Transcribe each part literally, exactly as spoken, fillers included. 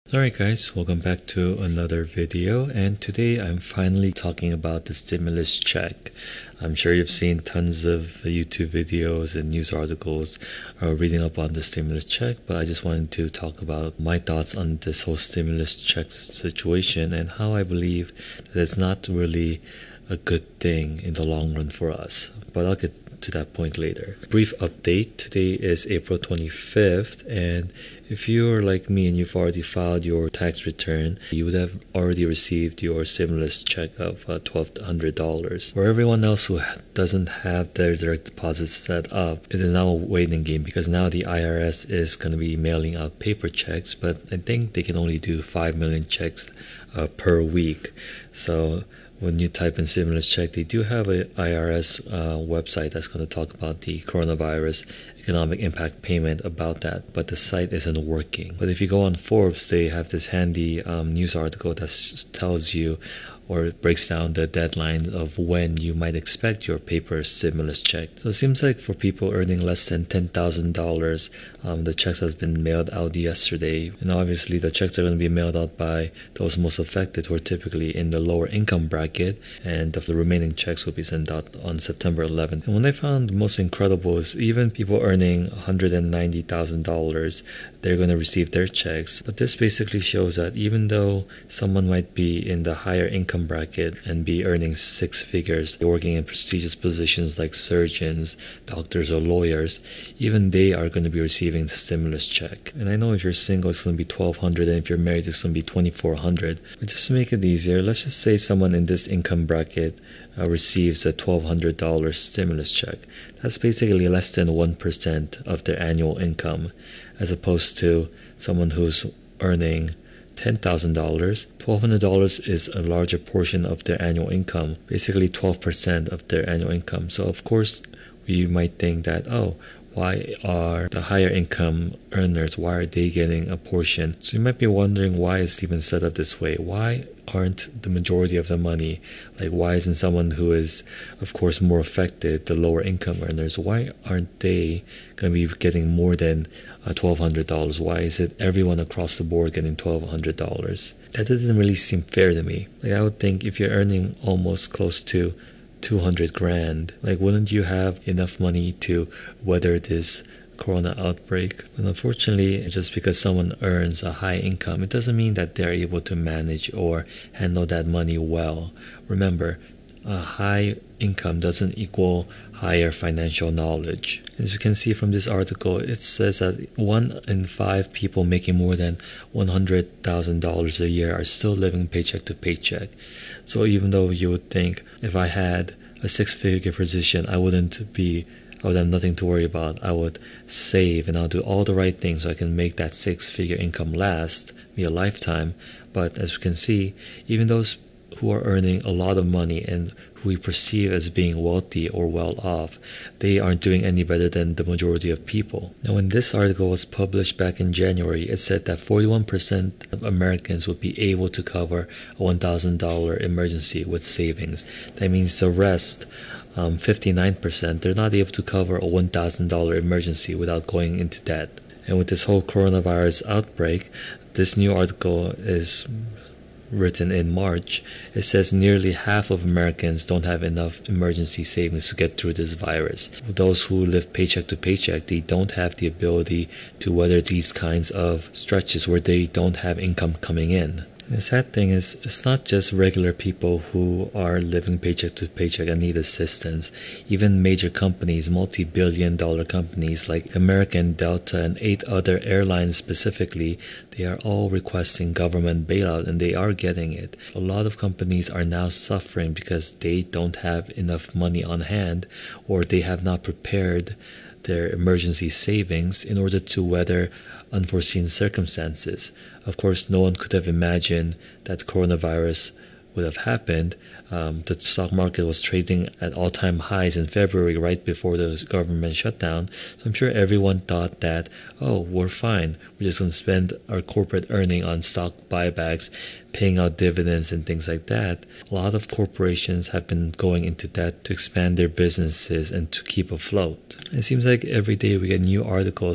Alright guys, welcome back to another video, and today I'm finally talking about the stimulus check. I'm sure you've seen tons of YouTube videos and news articles uh, reading up on the stimulus check, but I just wanted to talk about my thoughts on this whole stimulus check situation and how I believe that it's not really a good thing in the long run for us. But I'll get to that point later. Brief update. Today is April twenty-fifth, and if you're like me and you've already filed your tax return, you would have already received your stimulus check of uh, twelve hundred dollars. For everyone else who doesn't have their direct deposit set up, it is now a waiting game because now the I R S is going to be mailing out paper checks, but I think they can only do five million checks uh, per week. So when you type in stimulus check, they do have a I R S uh, website that's going to talk about the coronavirus economic impact payment about that, but the site isn't working. But if you go on Forbes, they have this handy um, news article that tells you or it breaks down the deadlines of when you might expect your paper stimulus check. So it seems like for people earning less than ten thousand dollars, um, the checks has been mailed out yesterday. And obviously the checks are going to be mailed out by those most affected who are typically in the lower income bracket, and the remaining checks will be sent out on September eleventh. And what I found most incredible is even people earning one hundred ninety thousand dollars, they're going to receive their checks. But this basically shows that even though someone might be in the higher income bracket and be earning six figures, working in prestigious positions like surgeons, doctors, or lawyers, even they are going to be receiving the stimulus check. And I know if you're single, it's going to be twelve hundred dollars, and if you're married, it's going to be twenty-four hundred dollars. But just to make it easier, let's just say someone in this income bracket uh, receives a twelve hundred dollars stimulus check. That's basically less than one percent of their annual income, as opposed to someone who's earning ten thousand dollars. twelve hundred dollars is a larger portion of their annual income, basically twelve percent of their annual income. So of course we might think that, oh, why are the higher income earners, why are they getting a portion? So you might be wondering why it's even set up this way. Why aren't the majority of the money, like why isn't someone who is of course more affected, the lower income earners, why aren't they going to be getting more than uh, twelve hundred dollars? Why is it everyone across the board getting twelve hundred dollars? That doesn't really seem fair to me. Like I would think if you're earning almost close to two hundred grand, like wouldn't you have enough money to weather this corona outbreak? But unfortunately, just because someone earns a high income, it doesn't mean that they're able to manage or handle that money well. Remember, a high income doesn't equal higher financial knowledge. As you can see from this article, it says that one in five people making more than one hundred thousand dollars a year are still living paycheck to paycheck. So even though you would think if I had a six-figure position, I wouldn't be I would have nothing to worry about. I would save and I'll do all the right things so I can make that six-figure income last me a lifetime. But as you can see, even those who are earning a lot of money and who we perceive as being wealthy or well off, they aren't doing any better than the majority of people. Now, when this article was published back in January, it said that forty-one percent of Americans would be able to cover a one thousand dollars emergency with savings. That means the rest, um, fifty-nine percent, they're not able to cover a one thousand dollars emergency without going into debt. And with this whole coronavirus outbreak, this new article is written in March. It says nearly half of Americans don't have enough emergency savings to get through this virus. Those who live paycheck to paycheck, they don't have the ability to weather these kinds of stretches where they don't have income coming in. The sad thing is, it's not just regular people who are living paycheck to paycheck and need assistance. Even major companies, multi-billion dollar companies like American, Delta, and eight other airlines specifically, they are all requesting government bailout, and they are getting it. A lot of companies are now suffering because they don't have enough money on hand, or they have not prepared their emergency savings in order to weather unforeseen circumstances. Of course, no one could have imagined that coronavirus would have happened. Um, the stock market was trading at all-time highs in February, right before the government shutdown. So I'm sure everyone thought that, oh, we're fine. We're just going to spend our corporate earning on stock buybacks, paying out dividends and things like that. A lot of corporations have been going into debt to expand their businesses and to keep afloat. It seems like every day we get new articles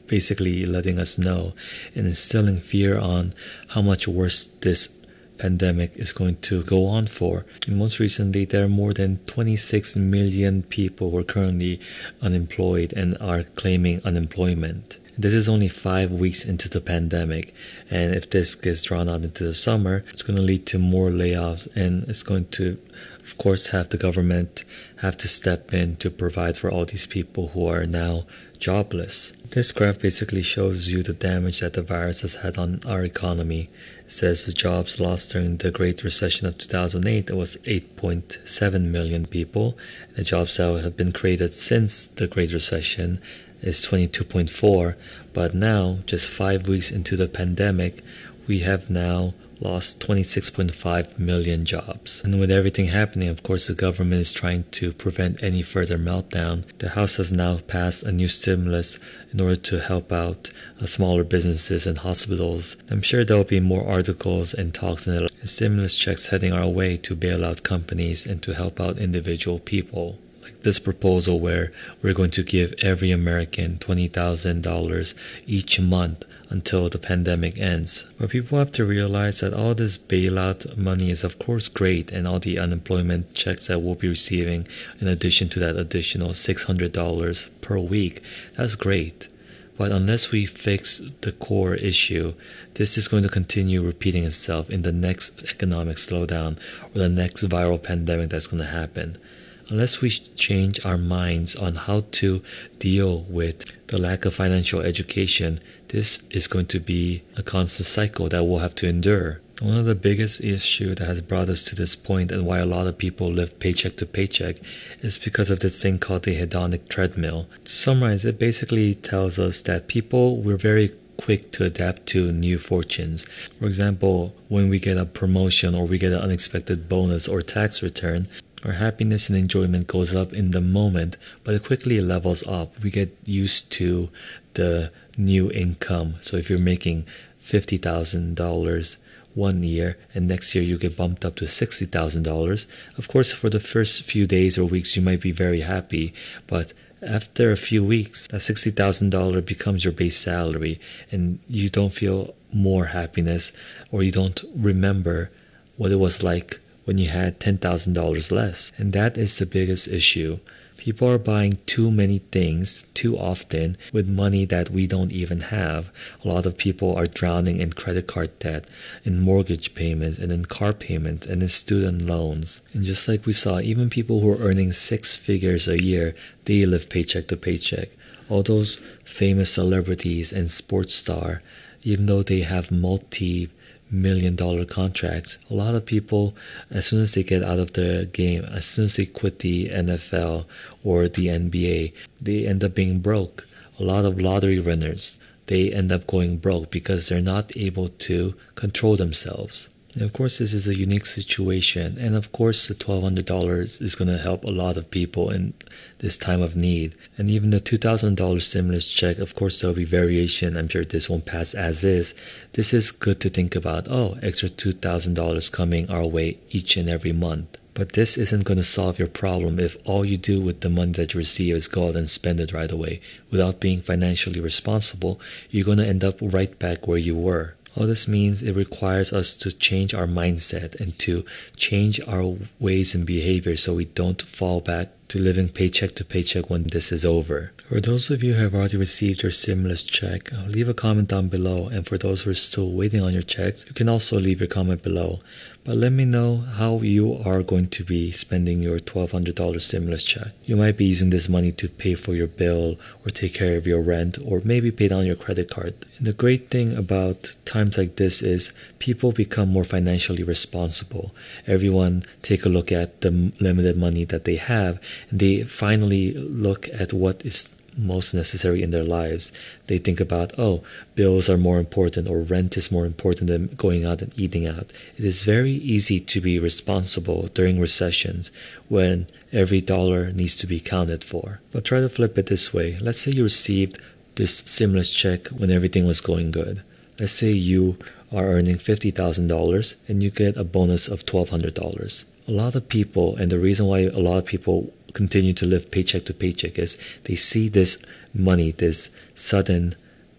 basically letting us know and instilling fear on how much worse this pandemic is going to go on for. And most recently, there are more than twenty-six million people who are currently unemployed and are claiming unemployment. This is only five weeks into the pandemic, and if this gets drawn out into the summer, it's going to lead to more layoffs, and it's going to, of course, have the government have to step in to provide for all these people who are now jobless. This graph basically shows you the damage that the virus has had on our economy. It says the jobs lost during the Great Recession of two thousand eight was eight point seven million people. The jobs that have been created since the Great Recession is twenty-two point four, but now, just five weeks into the pandemic, we have now lost twenty-six point five million jobs. And with everything happening, of course, the government is trying to prevent any further meltdown. The House has now passed a new stimulus in order to help out uh, smaller businesses and hospitals. I'm sure there will be more articles and talks and stimulus checks heading our way to bail out companies and to help out individual people. Like this proposal where we're going to give every American twenty thousand dollars each month until the pandemic ends. But people have to realize that all this bailout money is of course great, and all the unemployment checks that we'll be receiving in addition to that additional six hundred dollars per week, that's great. But unless we fix the core issue, this is going to continue repeating itself in the next economic slowdown or the next viral pandemic that's going to happen. Unless we change our minds on how to deal with the lack of financial education, this is going to be a constant cycle that we'll have to endure. One of the biggest issues that has brought us to this point and why a lot of people live paycheck to paycheck is because of this thing called the hedonic treadmill. To summarize, it basically tells us that people, we're very quick to adapt to new fortunes. For example, when we get a promotion or we get an unexpected bonus or tax return, our happiness and enjoyment goes up in the moment, but it quickly levels up. We get used to the new income. So if you're making fifty thousand dollars one year and next year you get bumped up to sixty thousand dollars, of course for the first few days or weeks you might be very happy, but after a few weeks that sixty thousand dollars becomes your base salary and you don't feel more happiness, or you don't remember what it was like when you had ten thousand dollars less. And that is the biggest issue. People are buying too many things too often with money that we don't even have. A lot of people are drowning in credit card debt, in mortgage payments, and in car payments, and in student loans. And just like we saw, even people who are earning six figures a year, they live paycheck to paycheck. All those famous celebrities and sports stars, even though they have multi million dollar contracts, a lot of people, as soon as they get out of the game, as soon as they quit the N F L or the N B A, they end up being broke. A lot of lottery winners, they end up going broke because they're not able to control themselves. And of course, this is a unique situation, and of course the twelve hundred dollars is going to help a lot of people in this time of need. And even the two thousand dollars stimulus check, of course there will be variation. I'm sure this won't pass as is. This is good to think about. Oh, extra two thousand dollars coming our way each and every month. But this isn't going to solve your problem if all you do with the money that you receive is go out and spend it right away. Without being financially responsible, you're going to end up right back where you were. All this means it requires us to change our mindset and to change our ways and behavior so we don't fall back to living paycheck to paycheck when this is over. For those of you who have already received your stimulus check, leave a comment down below. And for those who are still waiting on your checks, you can also leave your comment below. But let me know how you are going to be spending your twelve hundred dollars stimulus check. You might be using this money to pay for your bill or take care of your rent or maybe pay down your credit card. And the great thing about times like this is people become more financially responsible. Everyone take a look at the limited money that they have, and they finally look at what is most necessary in their lives. They think about, oh, bills are more important or rent is more important than going out and eating out. It is very easy to be responsible during recessions when every dollar needs to be counted for. But try to flip it this way. Let's say you received this stimulus check when everything was going good. Let's say you are earning fifty thousand dollars and you get a bonus of twelve hundred dollars. A lot of people, and the reason why a lot of people continue to live paycheck to paycheck is they see this money, this sudden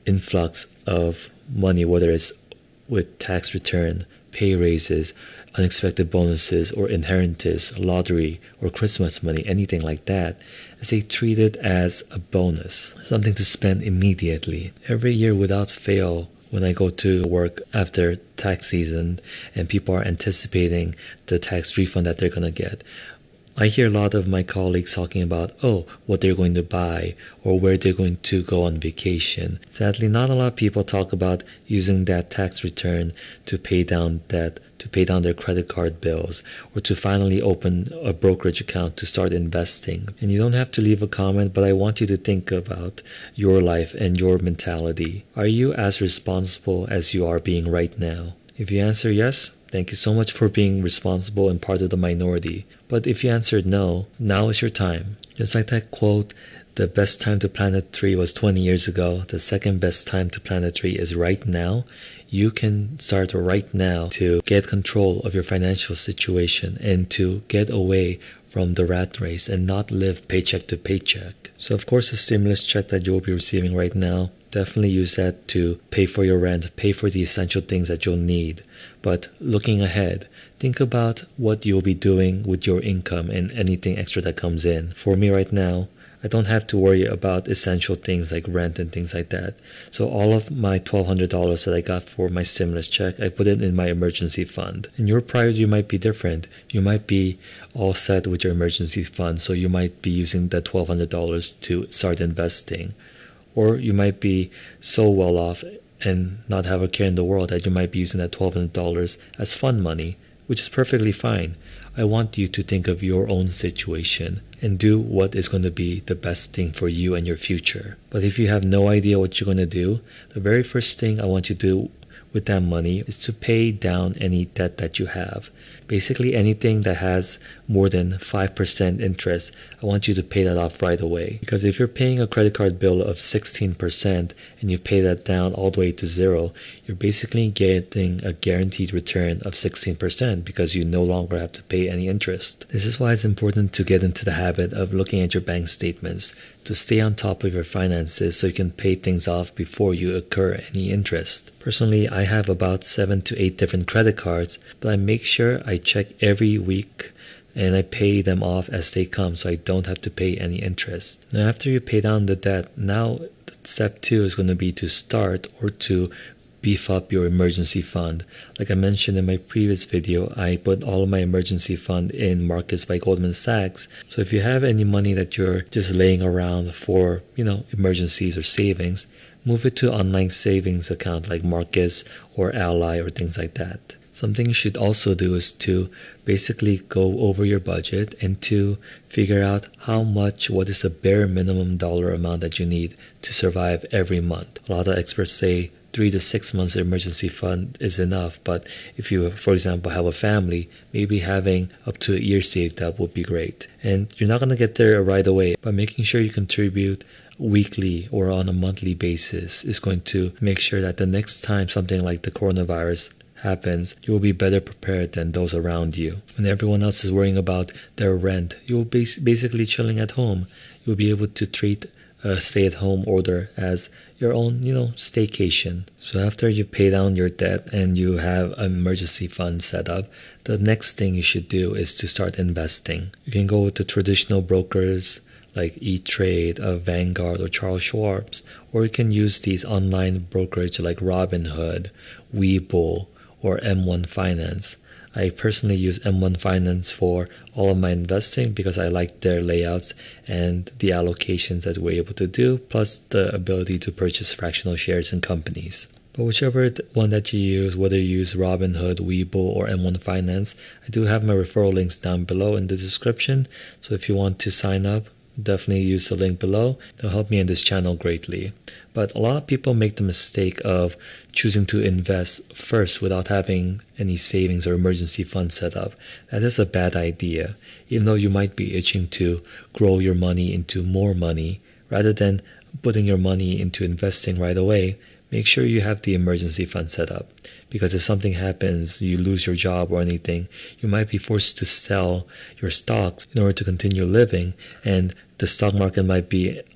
influx of money, whether it's with tax return, pay raises, unexpected bonuses, or inheritance, lottery, or Christmas money, anything like that, is they treat it as a bonus, something to spend immediately. Every year without fail, when I go to work after tax season and people are anticipating the tax refund that they're going to get, I hear a lot of my colleagues talking about, oh, what they're going to buy or where they're going to go on vacation. Sadly, not a lot of people talk about using that tax return to pay down debt, to pay down their credit card bills, or to finally open a brokerage account to start investing. And you don't have to leave a comment, but I want you to think about your life and your mentality. Are you as responsible as you are being right now? If you answer yes, thank you so much for being responsible and part of the minority. But if you answered no, now is your time. Just like that quote, the best time to plant a tree was twenty years ago. The second best time to plant a tree is right now. You can start right now to get control of your financial situation and to get away from the rat race and not live paycheck to paycheck. So of course, the stimulus check that you'll be receiving right now, definitely use that to pay for your rent, pay for the essential things that you'll need. But looking ahead, think about what you'll be doing with your income and anything extra that comes in. For me right now, I don't have to worry about essential things like rent and things like that. So all of my twelve hundred dollars that I got for my stimulus check, I put it in my emergency fund. And your priority might be different. You might be all set with your emergency fund, so you might be using the twelve hundred dollars to start investing. Or you might be so well off and not have a care in the world that you might be using that twelve hundred dollars as fun money, which is perfectly fine. I want you to think of your own situation and do what is going to be the best thing for you and your future. But if you have no idea what you're going to do, the very first thing I want you to do with that money is to pay down any debt that you have. Basically anything that has more than five percent interest, I want you to pay that off right away. Because if you're paying a credit card bill of sixteen percent and you pay that down all the way to zero, you're basically getting a guaranteed return of sixteen percent because you no longer have to pay any interest. This is why it's important to get into the habit of looking at your bank statements to stay on top of your finances so you can pay things off before you incur any interest. Personally, I have about seven to eight different credit cards, but I make sure I check every week and I pay them off as they come so I don't have to pay any interest. Now after you pay down the debt, now step two is going to be to start or to beef up your emergency fund. Like I mentioned in my previous video, I put all of my emergency fund in Marcus by Goldman Sachs. So if you have any money that you're just laying around for, you know, emergencies or savings, move it to online savings account like Marcus or Ally or things like that. Something you should also do is to basically go over your budget and to figure out how much, what is the bare minimum dollar amount that you need to survive every month. A lot of experts say three to six months emergency fund is enough, but if you, for example, have a family, maybe having up to a year saved up would be great. And you're not going to get there right away, but making sure you contribute weekly or on a monthly basis is going to make sure that the next time something like the coronavirus happens, you will be better prepared than those around you. When everyone else is worrying about their rent, you'll be basically chilling at home. You'll be able to treat a stay-at-home order as your own, you know, staycation. So after you pay down your debt and you have an emergency fund set up, the next thing you should do is to start investing. You can go with the traditional brokers like E-Trade, uh, Vanguard, or Charles Schwab's, or you can use these online brokerage like Robinhood, Webull, or M one Finance. I personally use M one Finance for all of my investing because I like their layouts and the allocations that we're able to do, plus the ability to purchase fractional shares in companies. But whichever one that you use, whether you use Robinhood, Webull, or M one Finance, I do have my referral links down below in the description. So if you want to sign up, definitely use the link below. They'll help me in this channel greatly. But a lot of people make the mistake of choosing to invest first without having any savings or emergency fund set up. That is a bad idea. Even though you might be itching to grow your money into more money, rather than putting your money into investing right away, make sure you have the emergency fund set up. Because if something happens, you lose your job or anything, you might be forced to sell your stocks in order to continue living, and the stock market might be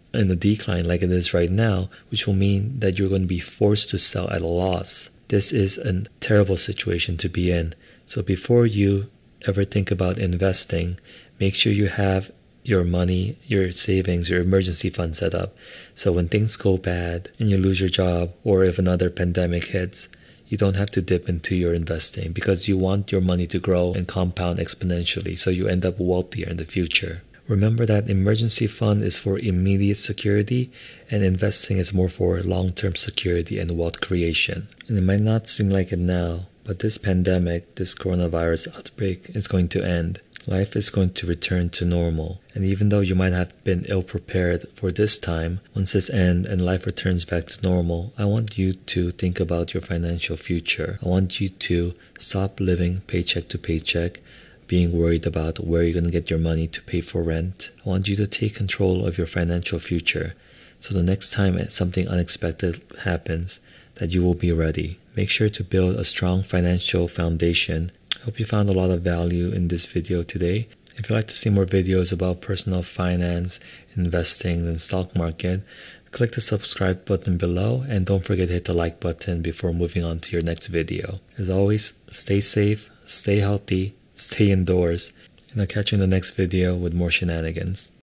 in a decline like it is right now, which will mean that you're going to be forced to sell at a loss. This is a terrible situation to be in. So before you ever think about investing, make sure you have your money, your savings, your emergency fund set up. So when things go bad and you lose your job, or if another pandemic hits, you don't have to dip into your investing, because you want your money to grow and compound exponentially so you end up wealthier in the future. Remember that emergency fund is for immediate security, and investing is more for long-term security and wealth creation. And it might not seem like it now, but this pandemic, this coronavirus outbreak is going to end. Life is going to return to normal. And even though you might have been ill-prepared for this time, once this ends and life returns back to normal, I want you to think about your financial future. I want you to stop living paycheck to paycheck, being worried about where you're going to get your money to pay for rent. I want you to take control of your financial future, so the next time something unexpected happens, that you will be ready. Make sure to build a strong financial foundation. I hope you found a lot of value in this video today. If you'd like to see more videos about personal finance, investing, and stock market, click the subscribe button below, and don't forget to hit the like button before moving on to your next video. As always, stay safe, stay healthy, stay indoors, and I'll catch you in the next video with more shenanigans.